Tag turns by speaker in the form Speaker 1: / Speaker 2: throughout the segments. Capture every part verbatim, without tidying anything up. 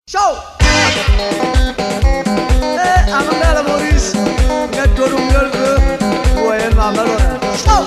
Speaker 1: Ciao! Eh, Amanda Maurice, get to the girl, who I am, Mamma. Ciao!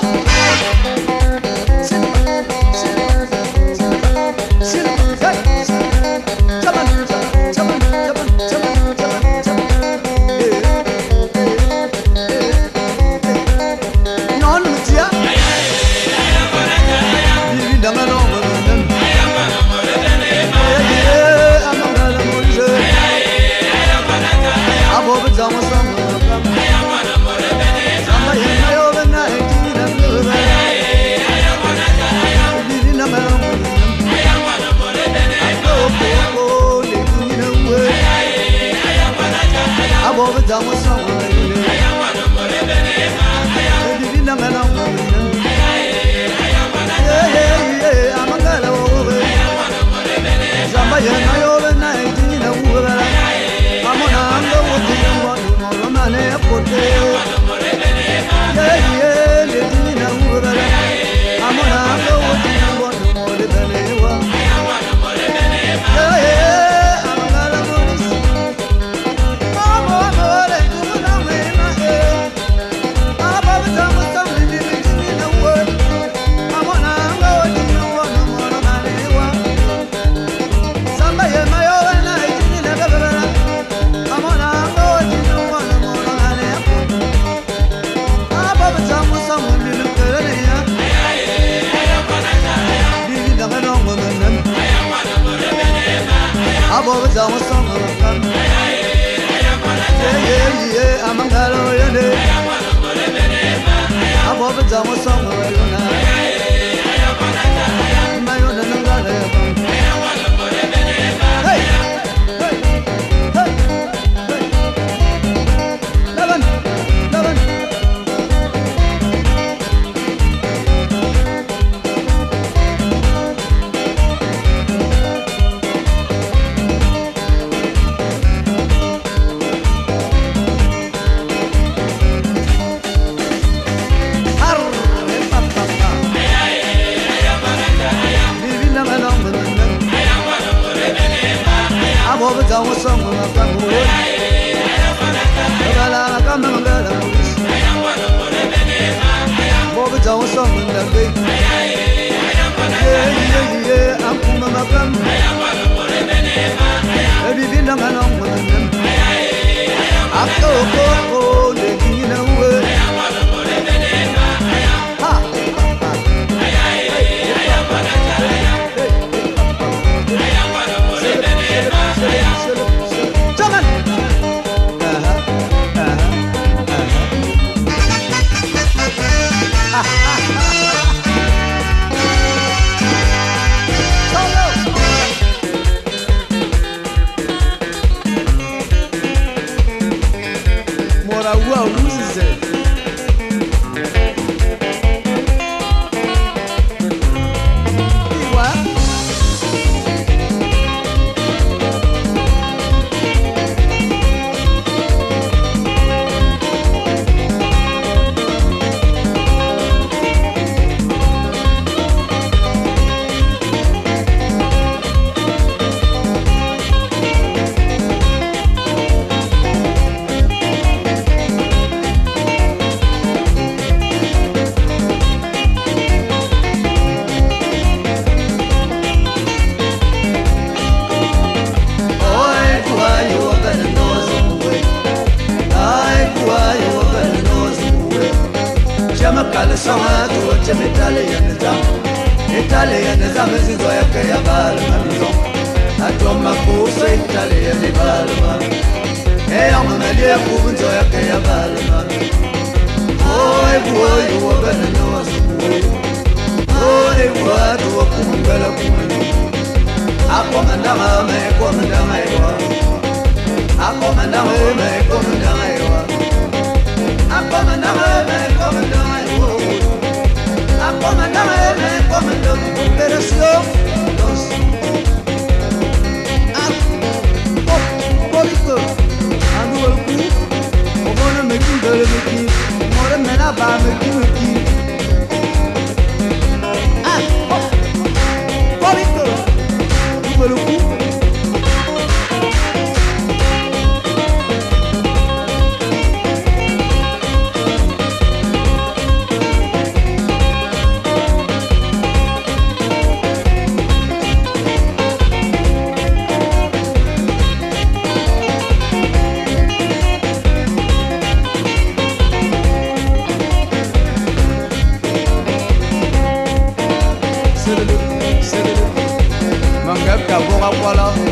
Speaker 1: Ah, oh,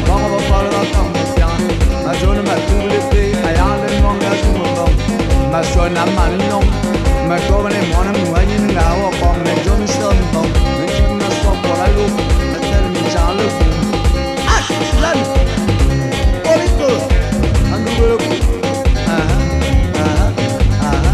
Speaker 1: Bang of a follow up on the young. I join my two little I am the long as you know. My son, I'm man long. My government morning when you now upon the Johnson. Making us stop what I look. I tell me, Charlie. Ah, land. All it goes. And the world. Uh huh. Uh huh. Uh huh.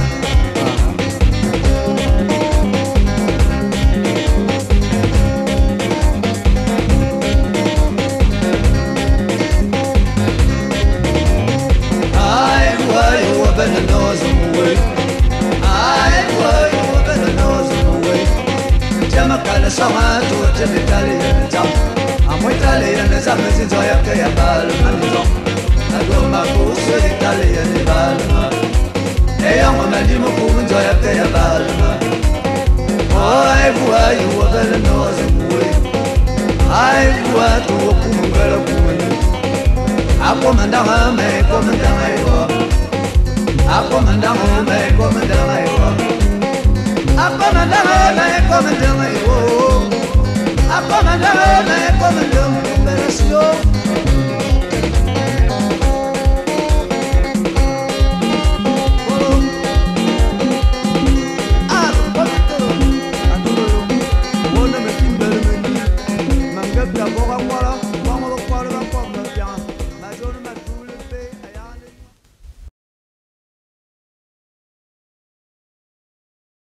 Speaker 1: Sama tu jadi Italian jam, amo Italian jam mesti joya kaya bal manzo. Aduh maku su Italian bal ma, eh yang mana di muku joya kaya bal ma. Oh ai buai u bela nós buai, ai buai tu ku mungala ku mani. Aku mandang ame, aku mandang ayo, aku mandang ame, aku mandang ayo. Aku mandang ame, aku mandang ayo. Aku mandang ame, aku mandang ayo.